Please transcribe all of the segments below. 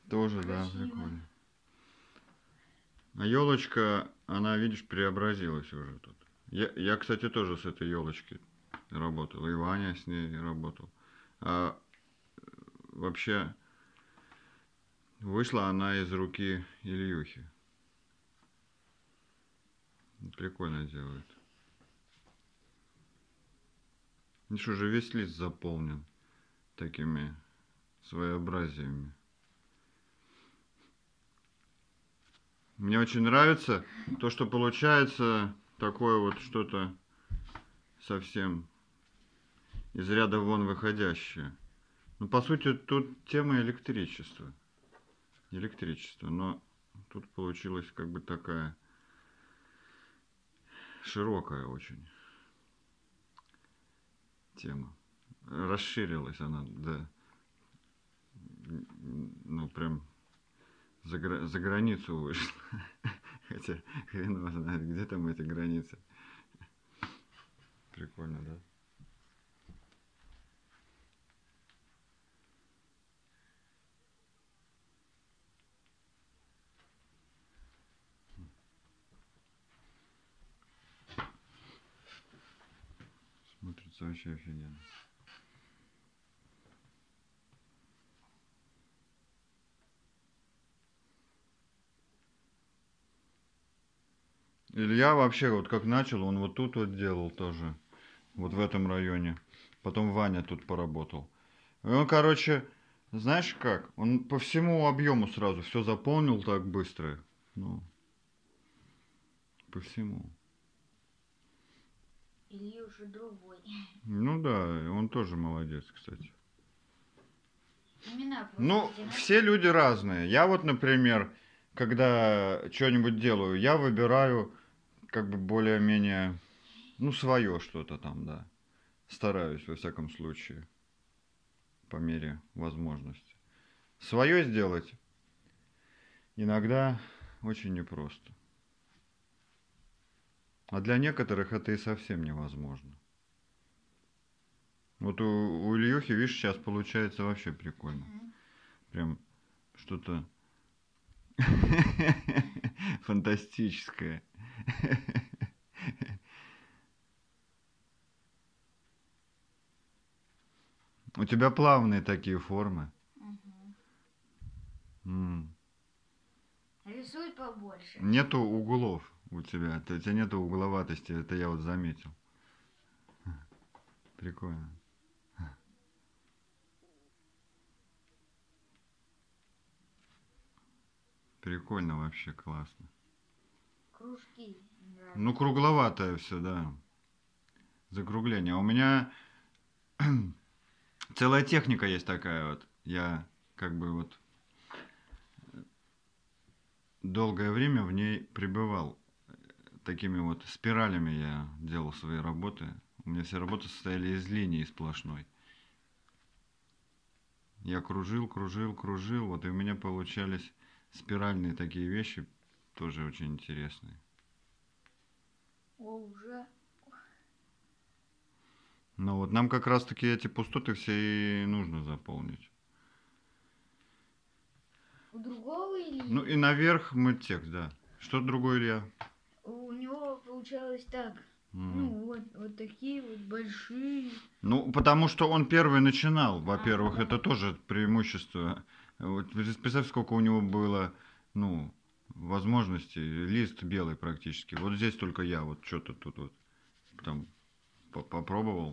Тоже, да, прикольно. А елочка, она, видишь, преобразилась уже тут. Я, кстати, тоже с этой елочки работал. И Ваня с ней работал. А вообще вышла она из руки Ильюхи. Прикольно делает. Видишь, уже весь лист заполнен такими своеобразиями. Мне очень нравится то, что получается такое вот что-то совсем из ряда вон выходящее. Ну, по сути, тут тема электричества. Электричество, но тут получилась как бы такая широкая очень тема. Расширилась она, да. Ну, прям за границу вышла. Хотя хрен его знает, где там эти границы. Прикольно, да? Смотрится вообще офигенно. Илья вообще вот как начал, он вот тут вот делал тоже. Вот в этом районе. Потом Ваня тут поработал. И он, короче, знаешь как? Он по всему объему сразу все заполнил так быстро. Ну, по всему. Или уже другой. Ну да, он тоже молодец, кстати. Имена Ну, просто все люди разные. Я вот, например, когда что-нибудь делаю, я выбираю как бы более-менее, ну, свое что-то там, да. Стараюсь, во всяком случае, по мере возможности. Свое сделать иногда очень непросто. А для некоторых это и совсем невозможно. Вот у Ильюхи, видишь, сейчас получается вообще прикольно. Прям что-то фантастическое. У тебя плавные такие формы. Рисуй побольше. Нету углов у тебя. У тебя нету угловатости. Это я вот заметил. Прикольно. Прикольно вообще, классно. Кружки. Ну, кругловатое все, да. Закругление. А у меня целая техника есть такая вот. Я как бы вот долгое время в ней пребывал. Такими вот спиралями я делал свои работы. У меня все работы состояли из линии сплошной. Я кружил, кружил, кружил. Вот и у меня получались спиральные такие вещи. Тоже очень интересные. О, уже. Но вот нам как раз таки эти пустоты все и нужно заполнить. У другого или... Ну и наверх мы текст, да. Что другое, Илья? У него получалось так. Ну, вот такие вот большие. Ну, потому что он первый начинал, во-первых, это тоже преимущество. Вот представь, сколько у него было, ну, возможностей. Лист белый практически. Вот здесь только я вот что-то тут вот там попробовал.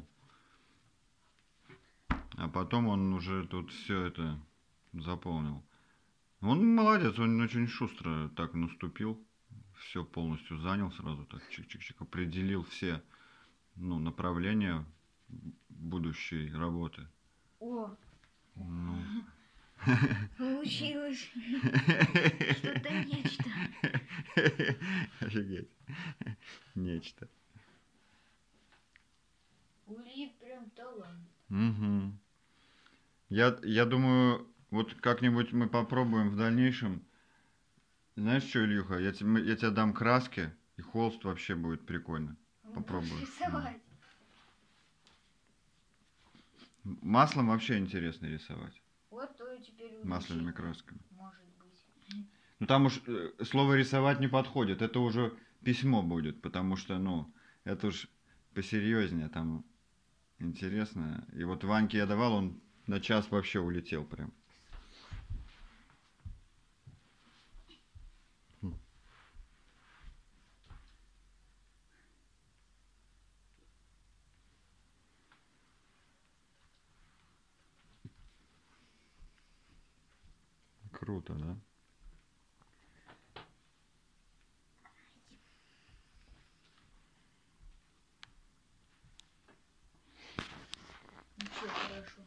А потом он уже тут все это заполнил. Он молодец, он очень шустро так наступил. Все полностью занял сразу, так чик-чик-чик, определил все, ну, направления будущей работы. О, Ну. получилось что-то нечто. Офигеть. Нечто. У Ильи прям талант. Угу. Я думаю, вот как-нибудь мы попробуем в дальнейшем. Знаешь что, Ильюха, я тебе дам краски, и холст вообще будет прикольно. Попробую. Рисовать. Маслом вообще интересно рисовать. Вот то и теперь масляными красками. Может быть. Ну там уж слово рисовать не подходит, это уже письмо будет, потому что, ну, это уж посерьезнее, там интересно. И вот Ваньке я давал, он на час вообще улетел прям. Круто, да? Ну все хорошо.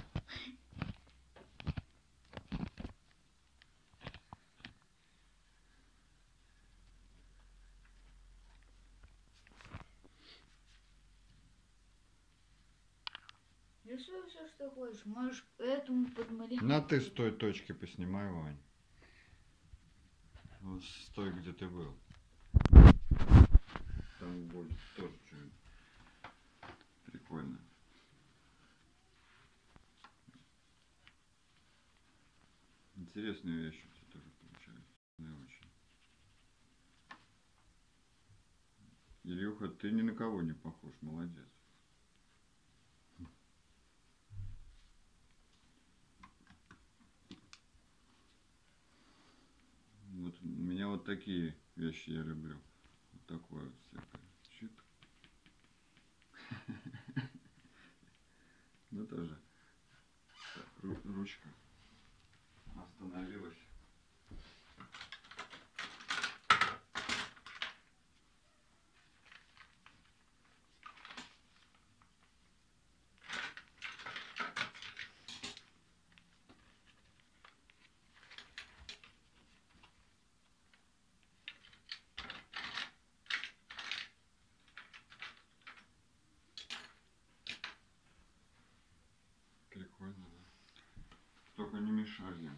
Рисуй все, что хочешь. Можешь этому подмалевать. На ты с той точки поснимай, Вань. Вот с той, где ты был. Там будет тоже что-нибудь прикольно. Интересные вещи у тебя тоже получаются. Да, очень. Илюха, ты ни на кого не похож, молодец. Вот у меня вот такие вещи я люблю. Вот такое вот всякое. Чик. Ну тоже. Так, ручка остановилась. Прикольно, да? Только не мешай ему.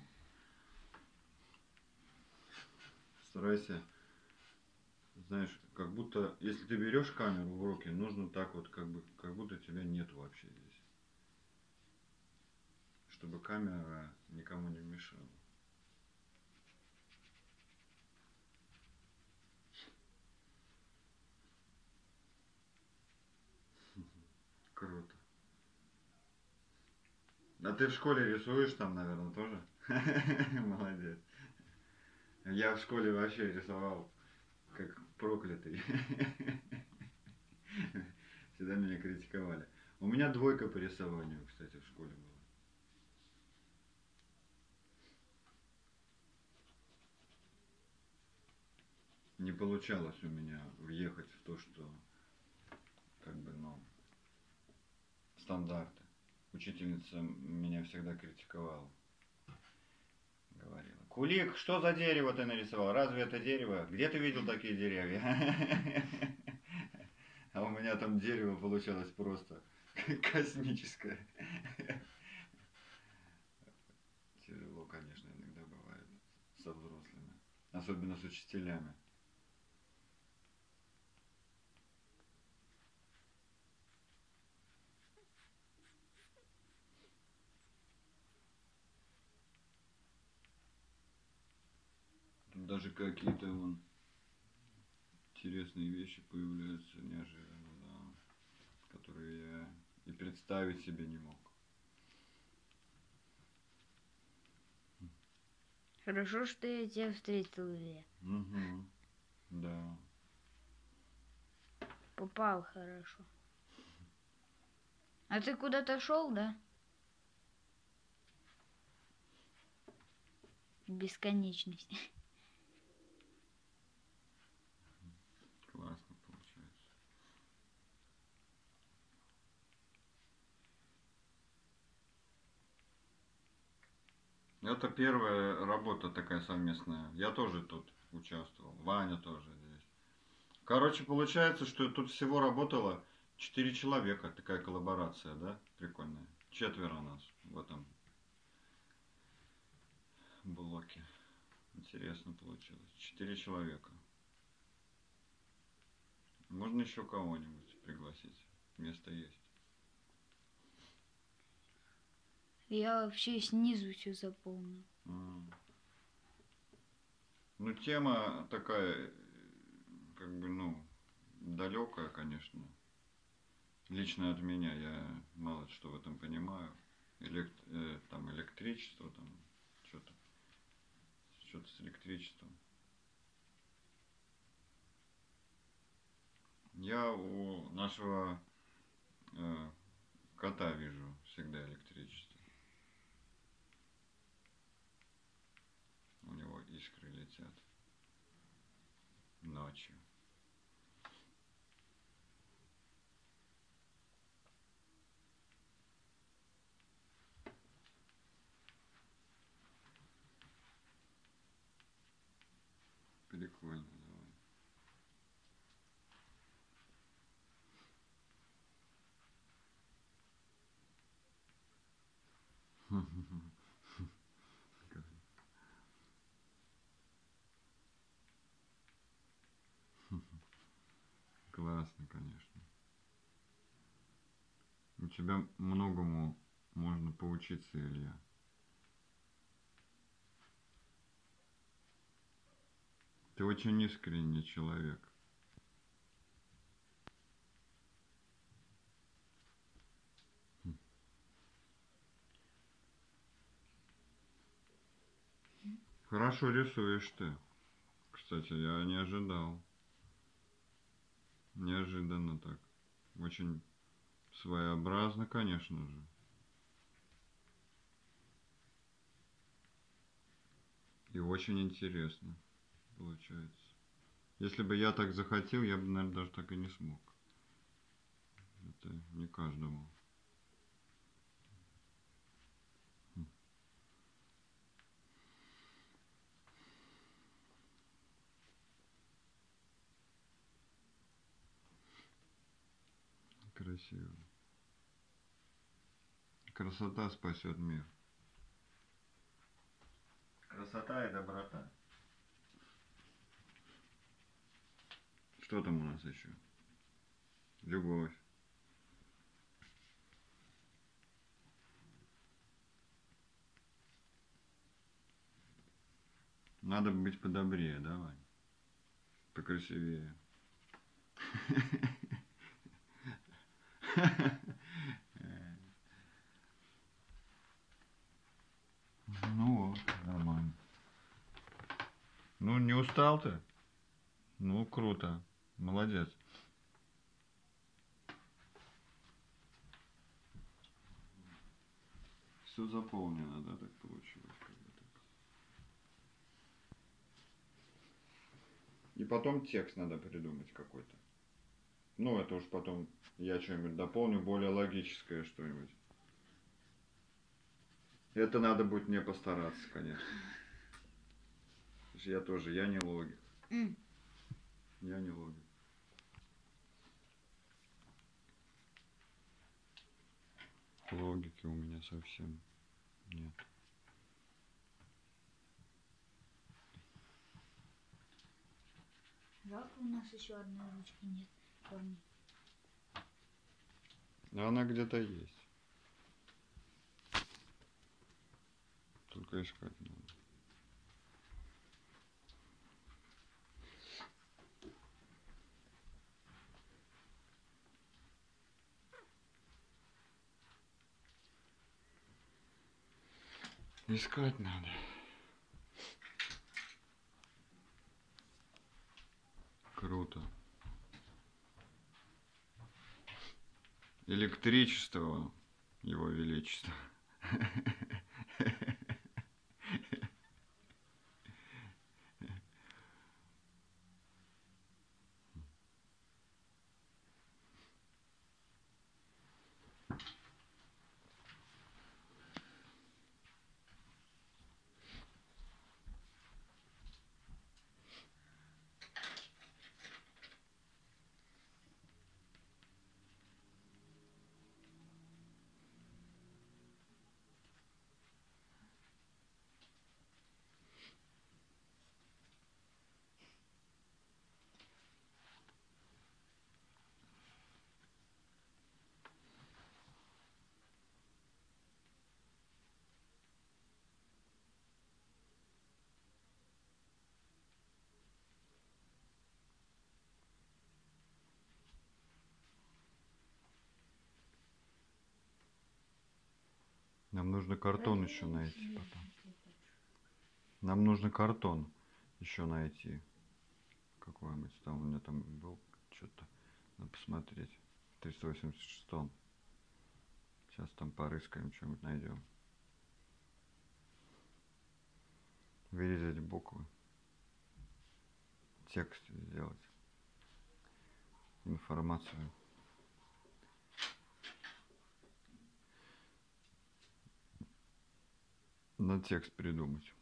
Старайся, знаешь, как будто, если ты берешь камеру в руки, нужно так вот, как будто тебя нет вообще здесь. Чтобы камера никому не мешала. Круто. А ты в школе рисуешь там, наверное, тоже? Молодец. Я в школе вообще рисовал как проклятый. Всегда меня критиковали. У меня двойка по рисованию, кстати, в школе была. Не получалось у меня въехать в то, что как бы, ну, стандарты. Учительница меня всегда критиковала. Говорила: Кулик, что за дерево ты нарисовал? Разве это дерево? Где ты видел такие деревья? А у меня там дерево получалось просто космическое. Тяжело, конечно, иногда бывает со взрослыми. Особенно с учителями. Тут даже какие-то вон интересные вещи появляются неожиданно, да, которые я и представить себе не мог. Хорошо, что я тебя встретил, Илья. Угу. Да. Попал хорошо. А ты куда-то шел, да? Бесконечность. Классно получается. Это первая работа такая совместная. Я тоже тут участвовал. Ваня тоже здесь. Короче, получается, что тут всего работало 4 человека. Такая коллаборация, да? Прикольная. 4 нас в этом блоке. Интересно получилось. 4 человека. Можно еще кого-нибудь пригласить. Место есть. Я вообще снизу все заполнил. Ну, тема такая, как бы, ну, далекая, конечно. Лично от меня я мало что в этом понимаю. Там электричество, там что-то с электричеством. Я у нашего кота вижу всегда электричество. У него искры летят ночью. Прикольно, давай. Классно, конечно. У тебя многому можно поучиться, Илья. Ты очень искренний человек. Хорошо рисуешь ты. Кстати, я не ожидал. Неожиданно так. Очень своеобразно, конечно же. И очень интересно получается. Если бы я так захотел, я бы, наверное, даже так и не смог. Это не каждому. Красиво. Красота спасет мир. Красота и доброта. Что там у нас еще? Любовь. Надо быть подобрее, давай. Покрасивее. Ну вот, нормально. Ну, не устал ты? Ну, круто. Молодец. Все заполнено, да, так получилось. И потом текст надо придумать какой-то. Ну, это уж потом я что-нибудь дополню, более логическое что-нибудь. Это надо будет мне постараться, конечно. Я тоже, я не логик. Я не логик. Логики у меня совсем нет. Жалко, у нас еще одной ручки нет. Помни. Она где-то есть. Только искать надо. Искать надо. Круто. Электричество, его величество. Нам нужно картон еще найти потом. Нам нужно картон еще найти. Какой-нибудь там у меня там был что-то. Надо посмотреть. В 386-м. Сейчас там порыскаем, что-нибудь найдем. Вырезать буквы. Текст сделать. Информацию. Надо текст придумать.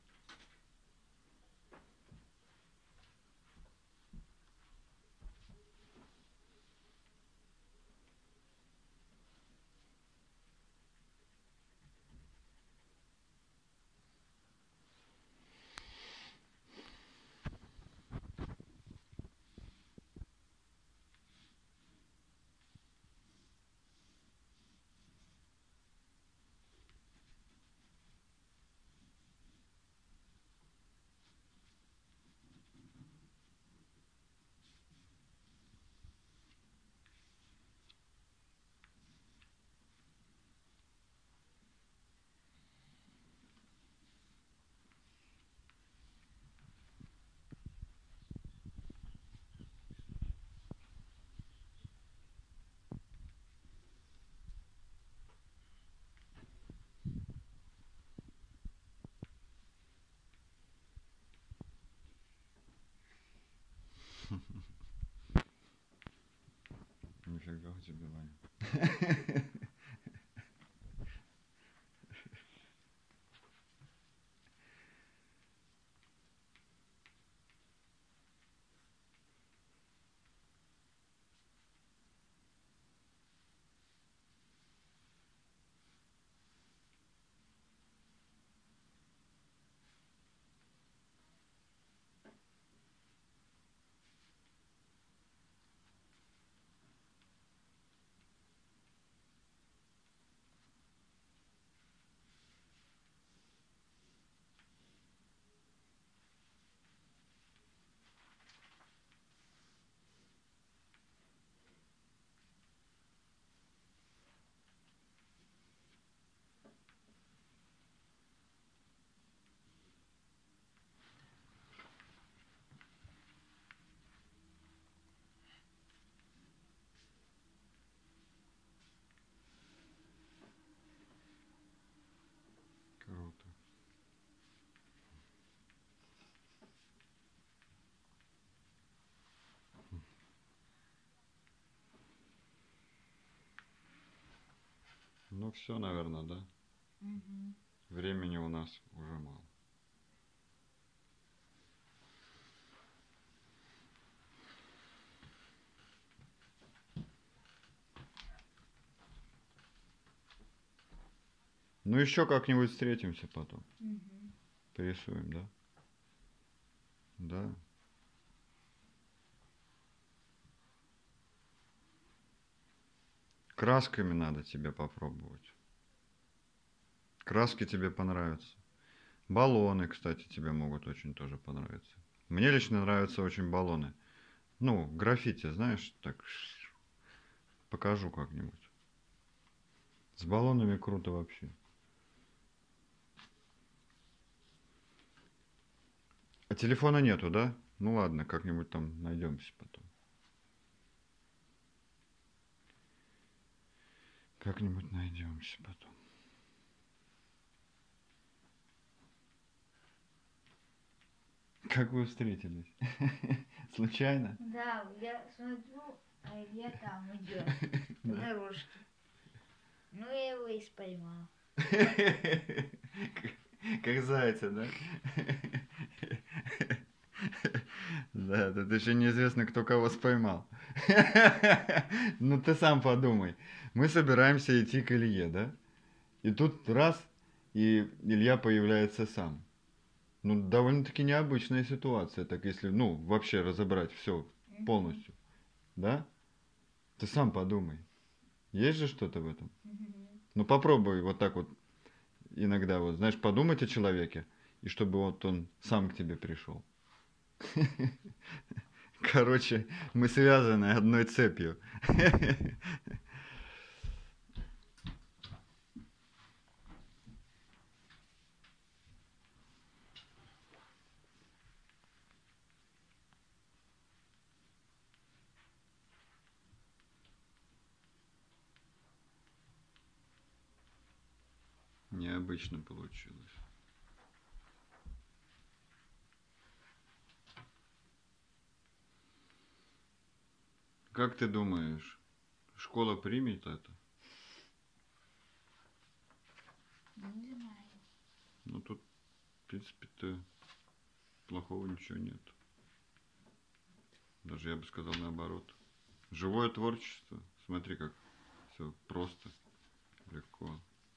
Нифига у тебя, Ваня. Круто. Ну все, наверное, да? Угу. Времени у нас уже мало. Ну еще как-нибудь встретимся потом. Угу. Порисуем, да? Да. Красками надо тебе попробовать. Краски тебе понравятся. Баллоны, кстати, тебе могут очень тоже понравиться. Мне лично нравятся очень баллоны. Ну, граффити, знаешь, так покажу как-нибудь. С баллонами круто вообще. А телефона нету, да? Ну ладно, как-нибудь там найдемся потом. Как-нибудь найдемся потом. Как вы встретились? Случайно? Да, я смотрю, а Илья там идет по дорожке. Ну, я его и поймал. Как зайца, да? Да, тут еще неизвестно, кто кого споймал. Ну ты сам подумай. Мы собираемся идти к Илье, да? И тут раз, и Илья появляется сам. Ну, довольно-таки необычная ситуация, так если, ну, вообще разобрать все полностью. Да? Ты сам подумай. Есть же что-то в этом? Ну, попробуй вот так вот иногда, вот, знаешь, подумать о человеке, и чтобы вот он сам к тебе пришел. Короче, мы связаны одной цепью. необычно получилось. Как ты думаешь, школа примет это? Не знаю. Ну тут, в принципе-то, плохого ничего нет. Даже я бы сказал наоборот. Живое творчество. Смотри, как все просто, легко.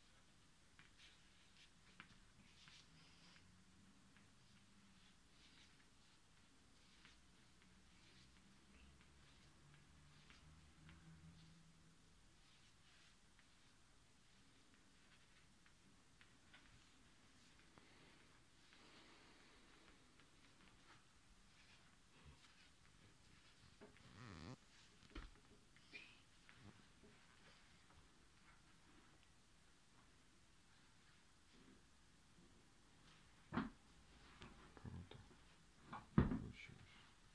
Круто получилось.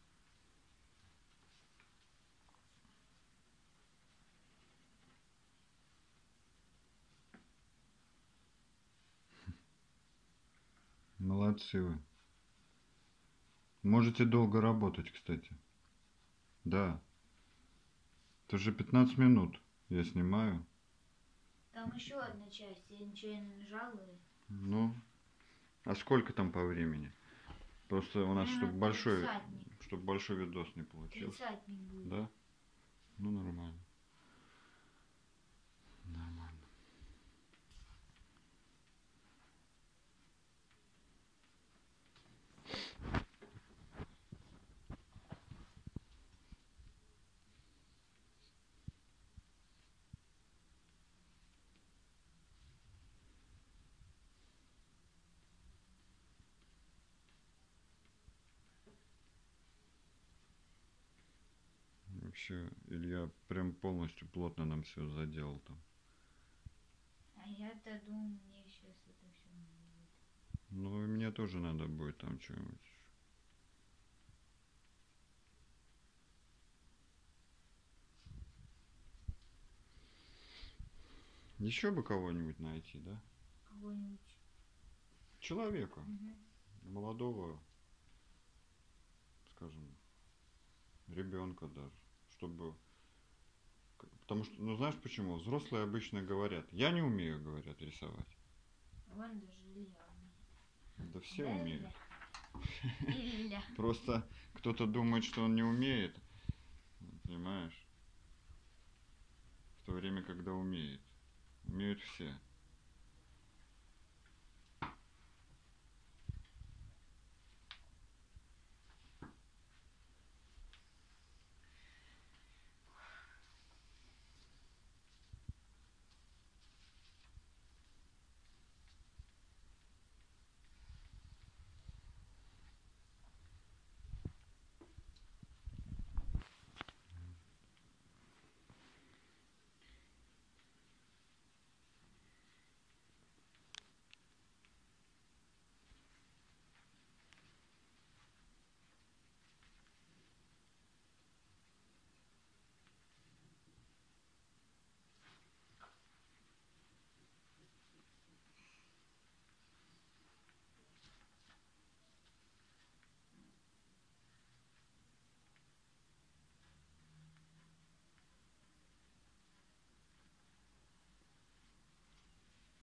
Молодцы вы. Можете долго работать, кстати. Да. Это же 15 минут я снимаю. Там еще одна часть, я ничего не нажала. Ну, а сколько там по времени? Просто у нас, чтобы большой видос не получился. 30 будет. Да? Ну, нормально. Нормально. Вообще, Илья прям полностью плотно нам все заделал там. А я-то думаю, мне сейчас это все надо будет. Ну, и мне тоже надо будет там что-нибудь. Еще бы кого-нибудь найти, да? Кого-нибудь. Человека. Угу. Молодого, скажем, ребенка даже. Чтобы... Потому что, ну знаешь почему? Взрослые обычно говорят. Я не умею, говорят, рисовать. Вон даже Илья умеет. Да все Да, умеют. Илья. Просто кто-то думает, что он не умеет. Понимаешь? В то время, когда умеет. Умеют все.